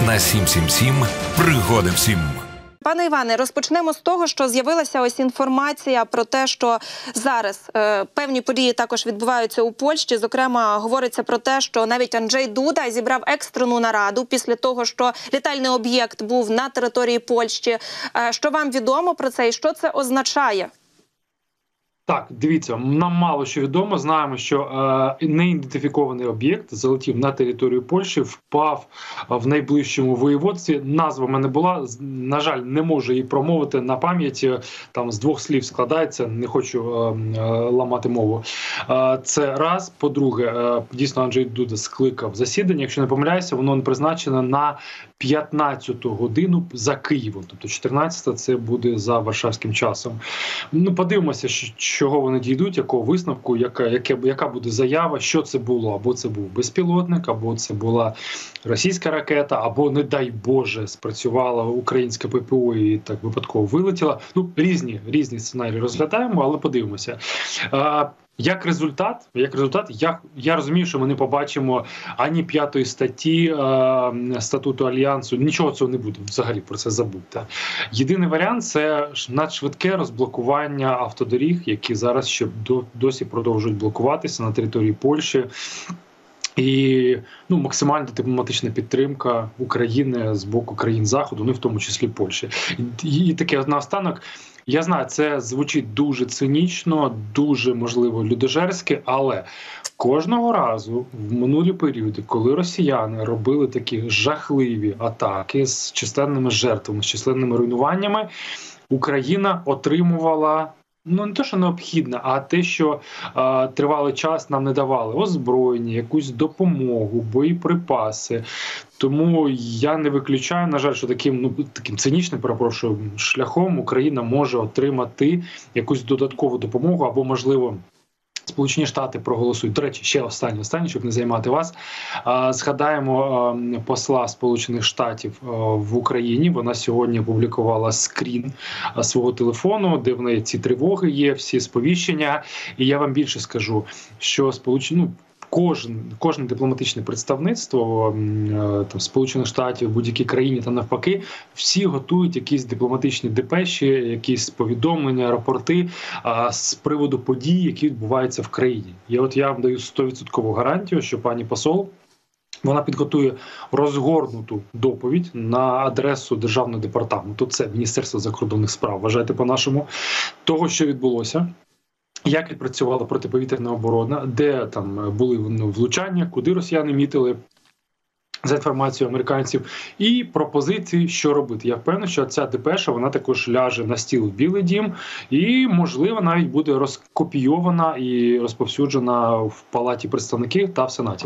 на 777 пригоди всім. Пане Іване, розпочнемо з того, що з'явилася ось інформація про те, що зараз певні події також відбуваються у Польщі. Зокрема, говориться про те, що навіть Анджей Дуда зібрав екстрену нараду після того, що літальний об'єкт був на території Польщі. Що вам відомо про це і що це означає? Так, дивіться, нам мало що відомо. Знаємо, що неідентифікований об'єкт залетів на територію Польщі, впав в найближчому воєводстві. Назва в мене була, на жаль, не можу її промовити на пам'яті. Там з двох слів складається, не хочу ламати мову. Це раз. По-друге, дійсно Анджей Дуда скликав засідання. Якщо не помиляюся, воно призначено на 15-ту годину за Києвом. Тобто 14-та це буде за варшавським часом. Ну, подивимося, чого вони дійдуть, якого висновку, яка буде заява, що це було. Або це був безпілотник, або це була російська ракета, або, не дай Боже, спрацювала українська ППО і так випадково вилетіла. Ну, різні сценарії розглядаємо, але подивимося. Як результат, я розумію, що ми не побачимо ані 5-ї статті статуту Альянсу, нічого цього не буде, взагалі про це забудьте. Єдиний варіант – це надшвидке розблокування автодоріг, які зараз ще досі продовжують блокуватися на території Польщі. І максимальна дипломатична підтримка України з боку країн Заходу, в тому числі Польщі. І таке наостанок. Я знаю, це звучить дуже цинічно, дуже, можливо, людожерськи, але кожного разу в минулі періоди, коли росіяни робили такі жахливі атаки з численними жертвами, з численними руйнуваннями, Україна отримувала не те, що необхідне, а те, що тривалий час нам не давали озброєння, якусь допомогу, боєприпаси. Тому я не виключаю, на жаль, що таким цинічним, перепрошую, шляхом Україна може отримати якусь додаткову допомогу або, можливо, Сполучені Штати проголосують. До речі, ще останнє, щоб не займати вас. Згадаємо посла Сполучених Штатів в Україні. Вона сьогодні опублікувала скрін свого телефону, де в неї ці тривоги є, всі сповіщення. І я вам більше скажу, що кожне дипломатичне представництво Сполучених Штатів в будь-якій країні та навпаки, всі готують якісь дипломатичні депеші, якісь повідомлення, рапорти з приводу подій, які відбуваються в країні. Я вам даю 100% гарантію, що пані посол, вона підготує розгорнуту доповідь на адресу Державного департаменту, це Міністерство закордонних справ, вважайте по-нашому, того, що відбулося. Як відпрацювала протиповітряна оборона, де там були влучання, куди росіяни мітили, за інформацією американців, і пропозиції, що робити. Я впевнений, що ця депеша, вона також ляже на стіл в Білий дім і, можливо, навіть буде розкопійована і розповсюджена в Палаті представників та в Сенаті.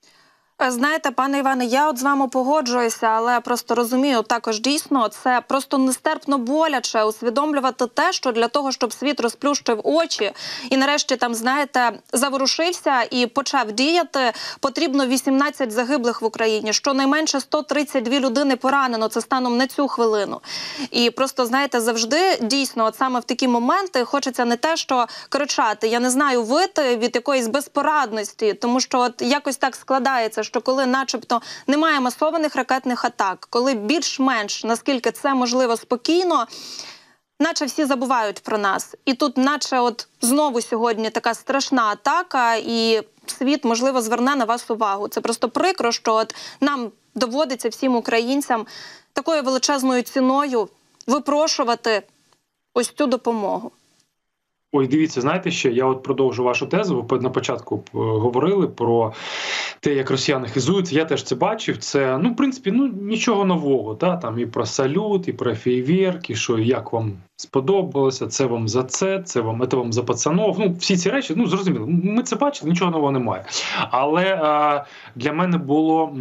Знаєте, пане Іване, я з вами погоджуюся, але просто розумію, також дійсно це просто нестерпно боляче усвідомлювати те, що для того, щоб світ розплющив очі і нарешті заворушився і почав діяти, потрібно 18 загиблих в Україні, щонайменше 132 людини поранено, це станом на цю хвилину. І просто, завжди дійсно, саме в такі моменти хочеться не те, що кричати, я не знаю, вити від якоїсь безпорадності, тому що якось так складається, що коли начебто немає масованих ракетних атак, коли більш-менш, наскільки це можливо спокійно, наче всі забувають про нас. І тут наче знову сьогодні така страшна атака, і світ, можливо, зверне на вас увагу. Це просто прикро, що нам доводиться всім українцям такою величезною ціною випрошувати ось цю допомогу. Ой, дивіться, знаєте ще, я продовжу вашу тезу. Ви на початку говорили про те, як росіяни хизуються. Я теж це бачив. Це, в принципі, нічого нового. Там і про салют, і про фейверк, і що, як вам сподобалося, це вам за це вам за пацанов. Всі ці речі, зрозуміло, ми це бачили, нічого нового немає. Але для мене було,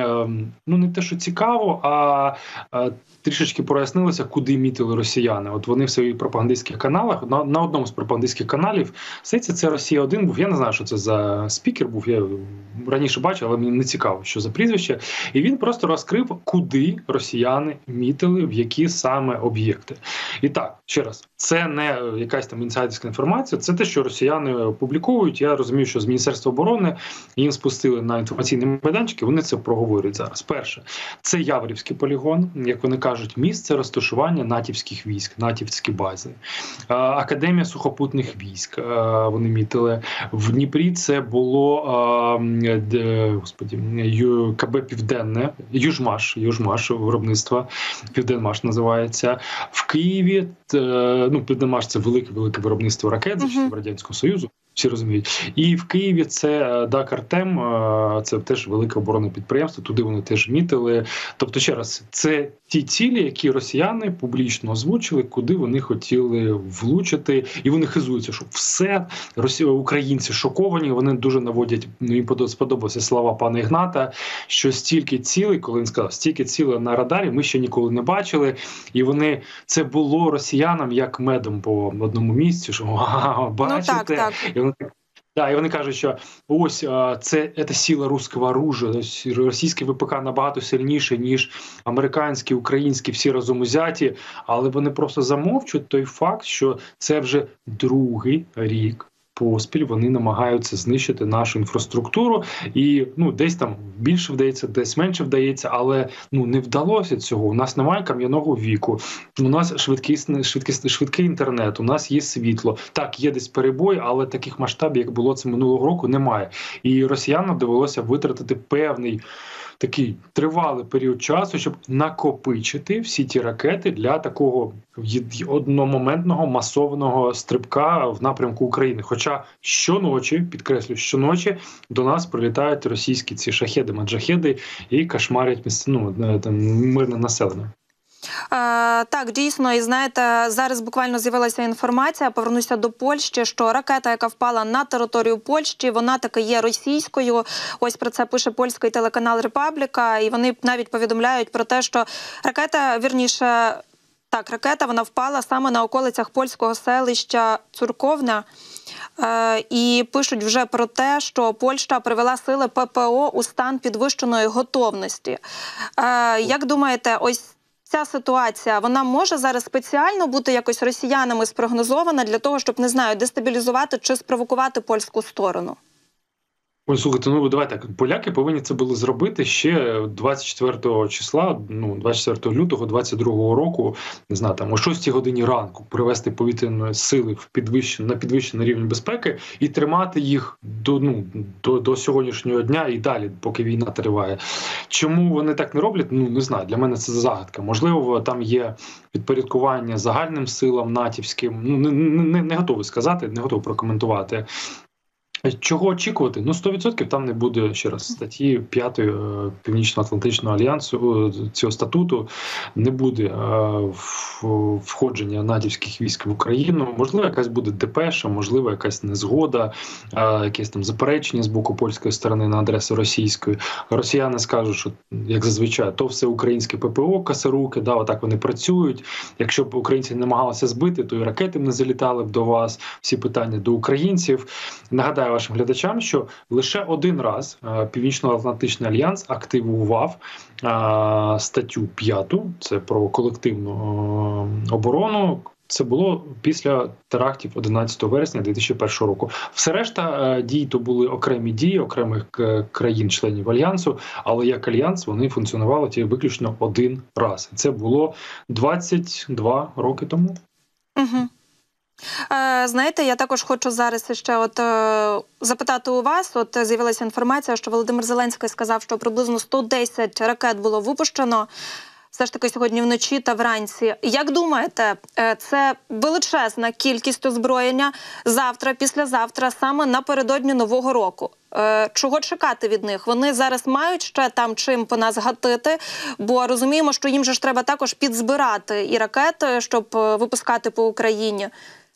не те, що цікаво, а трішечки прояснилося, куди мітили росіяни. Вони в своїх пропагандистських каналах, на одному з пропагандистських каналів. Здається, це Росія-1 був. Я не знаю, що це за спікер був. Я раніше бачив, але мені не цікаво, що за прізвище. І він просто розкрив, куди росіяни мітили, в які саме об'єкти. І так, ще раз, це не якась там інсайдерська інформація, це те, що росіяни публікують. Я розумію, що з Міністерства оборони їм спустили на інформаційні майданчики, вони це проговорюють зараз. Перше, це Яворівський полігон, як вони кажуть, місце розташування натівських військ, натівські бази. Академія сухопутних військ вони мітили. В Дніпрі це було КБ Південне, Южмаш виробництва, Південмаш називається. В Києві, Південмаш – це велике виробництво ракет з Радянського Союзу. Всі розуміють. І в Києві це ДАК «Артем», це теж велике оборонне підприємство, туди вони теж мітили. Тобто, ще раз, це ті цілі, які росіяни публічно озвучили, куди вони хотіли влучити, і вони хизуються, що все, українці шоковані, вони дуже наводять, їм сподобалися слова пана Ігната, що стільки цілей, коли він сказав, стільки цілей на радарі ми ще ніколи не бачили, і вони, це було росіянам як медом по одному місці, що бачите, і вони кажуть, що ось це сила руського оружия, російське ВПК набагато сильніше, ніж американські, українські, всі разом узяті, але вони просто замовчують той факт, що це вже другий рік поспіль вони намагаються знищити нашу інфраструктуру, і десь там більше вдається, десь менше вдається, але не вдалося цього. У нас немає кам'яного віку, у нас швидкий інтернет, у нас є світло. Так, є десь перебої, але таких масштабів, як було це минулого року, немає. І росіянам довелося витратити певний такий тривалий період часу, щоб накопичити всі ті ракети для такого одномоментного масованого стрибка в напрямку України. Хоча щоночі, підкреслю, щоночі до нас прилітають російські ці шахеди, маджахеди і кошмарять мирне населення. Так, дійсно, і знаєте, зараз буквально з'явилася інформація, повернуся до Польщі, що ракета, яка впала на територію Польщі, вона таки є російською. Ось про це пише польський телеканал «Репабліка», і вони навіть повідомляють про те, що ракета, вона впала саме на околицях польського селища Цурковна. І пишуть вже про те, що Польща привела сили ППО у стан підвищеної готовності. Як думаєте, ось ця ситуація, вона може зараз спеціально бути якось росіянами спрогнозована для того, щоб, не знаю, дестабілізувати чи спровокувати польську сторону? Ой, слухайте, давай так, поляки повинні це були зробити ще 24 числа, 24 лютого 22 року, не знаю, там о 6 годині ранку привести повітряні сили на підвищений рівень безпеки і тримати їх до сьогоднішнього дня і далі, поки війна триває. Чому вони так не роблять? Не знаю, для мене це загадка. Можливо, там є підпорядкування загальним силам натівським, не готовий сказати, не готовий прокоментувати. Чого очікувати? 100% там не буде, ще раз, статті 5 Північно-Атлантичного альянсу, цього статуту, не буде входження натівських військ в Україну. Можливо, якась буде депеша, можливо, якась незгода, якесь там заперечення з боку польської сторони на адресу російської. Росіяни скажуть, що, як зазвичай, то все українське ППО, косоруки, отак вони працюють. Якщо б українці намагалися збити, то і ракети б не залітали б до вас. Всі питання до українців. Нагадаю вашим глядачам, що лише один раз Північно-Атлантичний альянс активував статтю 5, це про колективну оборону. Це було після терактів 11 вересня 2001 року. Все решта дій то були окремі дії окремих країн-членів Альянсу, але як Альянс вони функціонували тільки виключно один раз. Це було 22 роки тому. Угу. Знаєте, я також хочу зараз ще запитати у вас. З'явилася інформація, що Володимир Зеленський сказав, що приблизно 110 ракет було випущено все ж таки сьогодні вночі та вранці. Як думаєте, це величезна кількість озброєння завтра, післязавтра, саме напередодні Нового року? Чого чекати від них? Вони зараз мають ще там чим по нас гатити, бо розуміємо, що їм же ж треба також підзбирати і ракети, щоб випускати по Україні.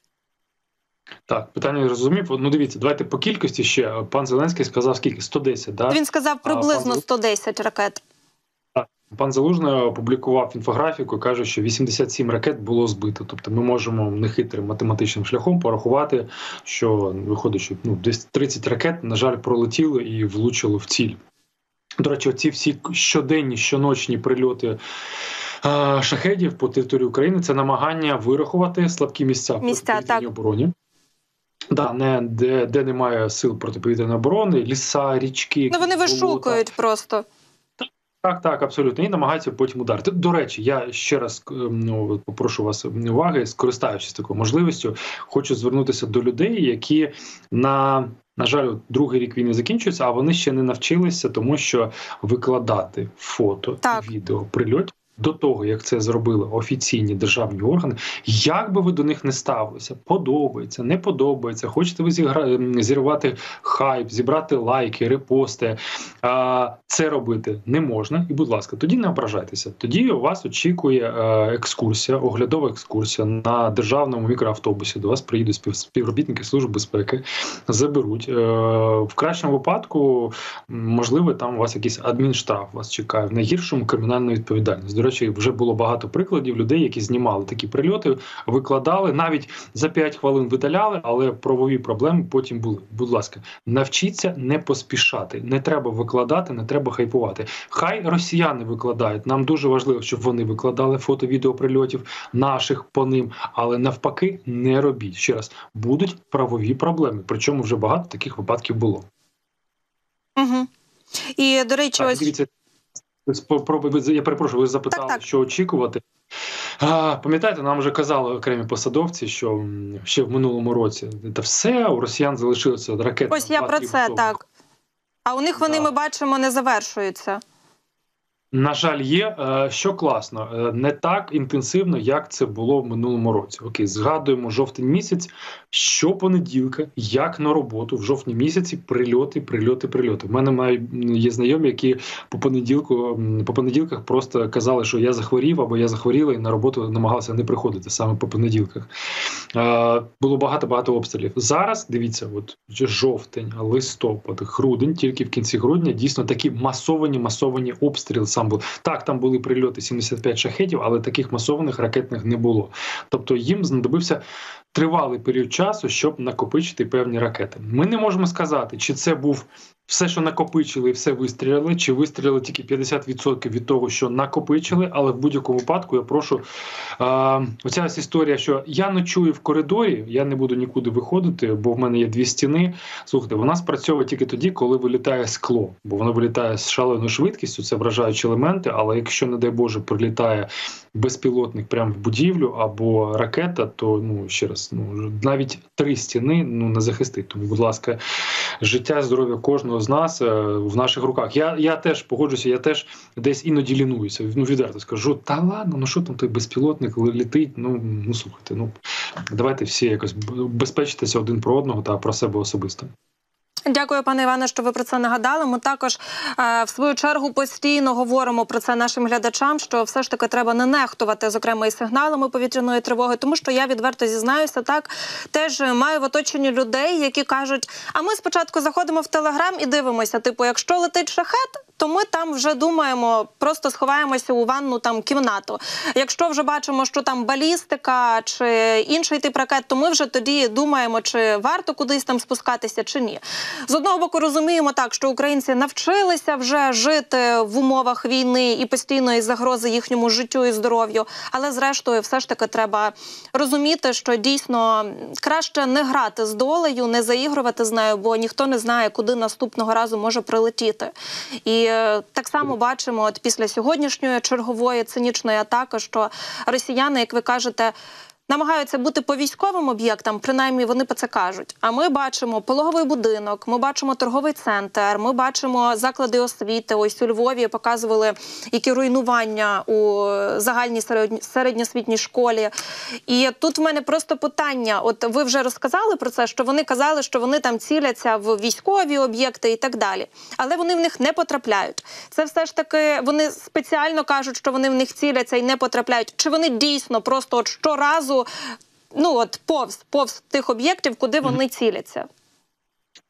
Так, питання розумів. Дивіться, давайте по кількості ще. Пан Зеленський сказав скільки? 110, так? Він сказав приблизно 110 ракет. Пан Залужний опублікував інфографіку і каже, що 87 ракет було збито. Тобто ми можемо нехитрим математичним шляхом порахувати, що виходить, що десь 30 ракет, на жаль, пролетіли і влучили в ціль. До речі, ці всі щоденні, щоночні прильоти шахедів по території України – це намагання вирахувати слабкі місця в протиповітряній обороні. Де немає сил протиповітряної оборони, ліса, річки. Вони вишукують просто. Так, абсолютно. І намагаються потім ударити. До речі, я ще раз попрошу вас уваги, скористаючись такою можливістю, хочу звернутися до людей, які на жаль, другий рік війни закінчується, а вони ще не навчилися, тому що викладати фото і відео прильотів до того, як це зробили офіційні державні органи, як би ви до них не ставилися, подобається, не подобається, хочете ви зірвати хайп, зібрати лайки, репости, це робити не можна. І, будь ласка, тоді не ображайтеся. Тоді у вас очікує екскурсія, оглядова екскурсія на державному мікроавтобусі. До вас приїдуть співробітники Служби безпеки, заберуть. В кращому випадку, можливо, там у вас якийсь адмінштраф вас чекає, в найгіршому кримінальна відповідальність. До речі, вже було багато прикладів людей, які знімали такі прильоти, викладали, навіть за 5 хвилин видаляли, але правові проблеми потім були. Будь ласка, навчіться не поспішати. Не треба викладати, не треба хайпувати. Хай росіяни викладають. Нам дуже важливо, щоб вони викладали фото, відео прильотів наших по ним, але навпаки не робіть. Ще раз, будуть правові проблеми. Причому вже багато таких випадків було. Угу. І, до речі, так, дивіться, я перепрошую, ви запитали, що очікувати. Пам'ятаєте, нам вже казали окремі посадовці, що ще в минулому році та все, у росіян залишилося ракети. Ось я про це, так. А у них вони, ми бачимо, не завершуються. На жаль, є. Що класно, не так інтенсивно, як це було в минулому році. Окей, згадуємо жовтень місяць, щопонеділка, як на роботу, в жовтні місяці прильоти. У мене є знайомі, які по понеділках просто казали, що я захворів або я захворіла, і на роботу намагалися не приходити саме по понеділках. Було багато обстрілів. Зараз, дивіться, от жовтень, листопад, грудень, тільки в кінці грудня дійсно такі масовані обстріли. Так, там були прильоти 75 шахедів, але таких масованих ракетних не було. Тобто їм знадобився тривалий період часу, щоб накопичити певні ракети. Ми не можемо сказати, чи це був все, що накопичили, і все вистріляли, чи вистріляли тільки 50% від того, що накопичили, але в будь-якому випадку я прошу, оця історія, що я ночую в коридорі, я не буду нікуди виходити, бо в мене є 2 стіни. Слухайте, вона спрацьовує тільки тоді, коли вилітає скло, бо воно вилітає з шаленою швидкістю, це вражаючі елементи, але якщо, не дай Боже, прилітає безпілотник прямо в будівлю або ракета, то, ще раз, навіть 3 стіни не захистить. Тому, будь ласка, життя, здоров'я кожного з нас в наших руках. Я теж погоджуся, я теж десь іноді лінуюся. Відверто скажу, та ладно, що там той безпілотник летить, слухайте, давайте всі якось безпечитися один про одного та про себе особисто. Дякую, пане Іване, що ви про це нагадали. Ми також, в свою чергу, постійно говоримо про це нашим глядачам, що все ж таки треба не нехтувати, зокрема, і сигналами повітряної тривоги, тому що я відверто зізнаюся, теж маю в оточенні людей, які кажуть, а ми спочатку заходимо в Телеграм і дивимося, якщо летить шахет, то ми там вже думаємо, просто сховаємося у ванну кімнату. Якщо вже бачимо, що там балістика чи інший тип ракет, то ми вже тоді думаємо, чи варто кудись там спускатися, чи ні. З одного боку розуміємо що українці навчилися вже жити в умовах війни і постійної загрози їхньому життю і здоров'ю, але зрештою все ж таки треба розуміти, що дійсно краще не грати з долею, не заігрувати з нею, бо ніхто не знає, куди наступного разу може прилетіти. І так само бачимо після сьогоднішньої чергової цинічної атаки, що росіяни, як ви кажете, намагаються бути по військовим об'єктам, принаймні вони про це кажуть. А ми бачимо пологовий будинок, ми бачимо торговий центр, ми бачимо заклади освіти. Ось у Львові показували, які руйнування у загальній середньоосвітній школі. І тут в мене просто питання. От ви вже розказали про це, що вони казали, що вони там ціляться в військові об'єкти і так далі. Але вони в них не потрапляють. Це все ж таки, вони спеціально кажуть, що вони в них ціляться і не потрапляють. Чи вони дійсно просто щоразу повз тих об'єктів, куди вони ціляться?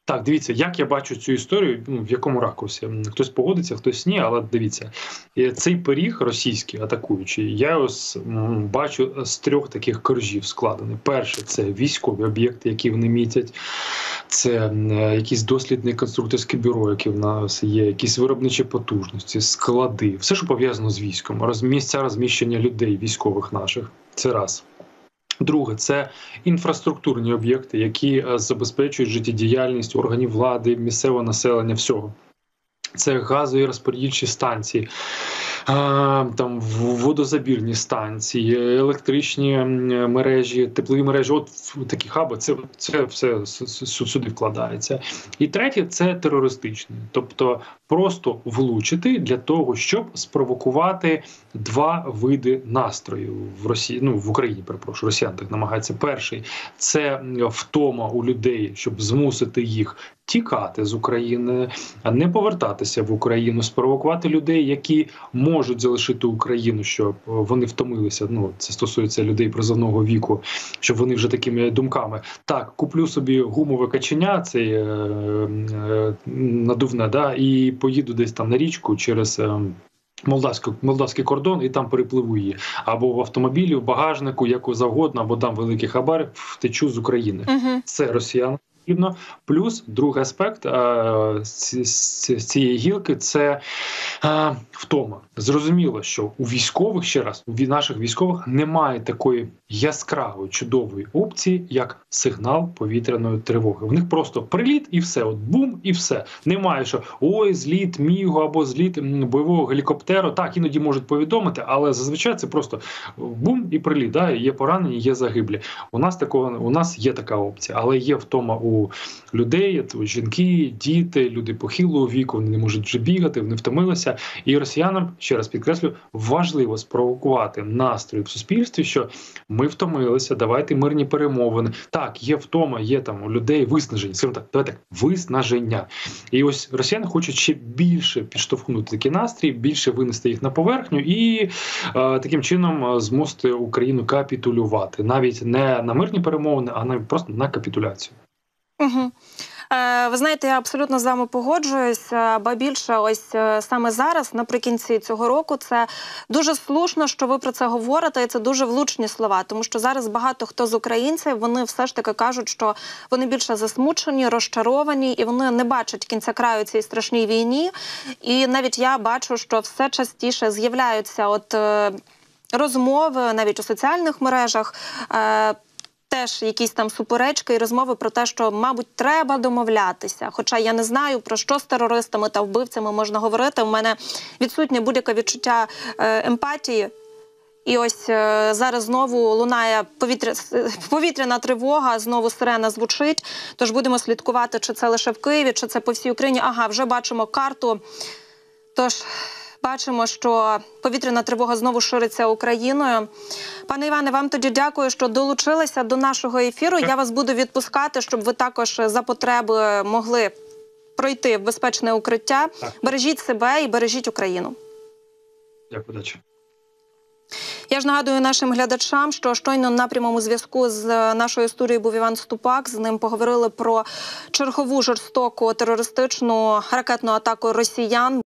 Так, дивіться, як я бачу цю історію, в якому ракурсі. Хтось погодиться, хтось ні, але дивіться, цей пиріг російський, атакуючий, я ось бачу з 3 таких коржів складений. Перше – це військові об'єкти, які вони мітять, це якісь дослідне конструкторське бюро, яке в нас є, якісь виробничі потужності, склади, все, що пов'язано з військом, місця розміщення людей, військових наших, це раз. Друге – це інфраструктурні об'єкти, які забезпечують життєдіяльність органів влади, місцевого населення, всього. Це газові розподільчі станції, там водозабірні станції, електричні мережі, теплові мережі. От такі хаби, це все сюди вкладається. І третє – це терористичні. Тобто просто влучити для того, щоб спровокувати 2 види настрою в Росії, в Україні, перепрошую, росіян так намагаються. Перший – це втома у людей, щоб змусити їх тікати з України, а не повертатися в Україну, спровокувати людей, які можуть залишити Україну, щоб вони втомилися, це стосується людей призовного віку, щоб вони вже такими думками. Так, куплю собі гумове каченя, це надувне, і поїду десь там на річку через молдавський кордон і там перепливу її. Або в автомобілі, в багажнику, яку завгодно, або дам великий хабар, втечу з України. Це росіяни. Плюс другий аспект з цієї гілки – це втома. Зрозуміло, що у військових, ще раз, у наших військових немає такої яскравої, чудової опції, як сигнал повітряної тривоги. В них просто приліт і все, от бум і все. Немає, що ой, зліт Мігу або зліт бойового гелікоптеру. Так, іноді можуть повідомити, але зазвичай це просто бум і приліт. Є поранені, є загиблі. У нас є така опція, але є втома у людей, жінки, діти, люди похилого віку, вони не можуть вже бігати, вони втомилися. І росіянам, ще раз підкреслю, важливо спровокувати настрої в суспільстві, що ми втомилися, давайте мирні перемовини. Так, є втома, є там у людей виснаження, виснаження. І ось росіяни хочуть ще більше підштовхнути такі настрій, більше винести їх на поверхню і таким чином змусити Україну капітулювати. Навіть не на мирні перемовини, а навіть просто на капітуляцію. Угу. Ви знаєте, я абсолютно з вами погоджуюся, ба більше ось саме зараз, наприкінці цього року, це дуже слушно, що ви про це говорите, і це дуже влучні слова, тому що зараз багато хто з українців, вони все ж таки кажуть, що вони більше засмучені, розчаровані, і вони не бачать кінця краю цій страшній війні, і навіть я бачу, що все частіше з'являються розмови, навіть у соціальних мережах, теж якісь там суперечки і розмови про те, що, мабуть, треба домовлятися. Хоча я не знаю, про що з терористами та вбивцями можна говорити. У мене відсутнє будь-яке відчуття емпатії. І ось зараз знову лунає повітряна тривога, знову сирена звучить. Тож будемо слідкувати, чи це лише в Києві, чи це по всій Україні. Ага, вже бачимо карту. Тож бачимо, що повітряна тривога знову шириться Україною. Пане Іване, вам тоді дякую, що долучилися до нашого ефіру. Я вас буду відпускати, щоб ви також за потреби могли пройти в безпечне укриття. Так. Бережіть себе і бережіть Україну. Дякую, удачі. Я ж нагадую нашим глядачам, що щойно на прямому зв'язку з нашою студією був Іван Ступак. З ним поговорили про чергову жорстоку терористичну ракетну атаку росіян.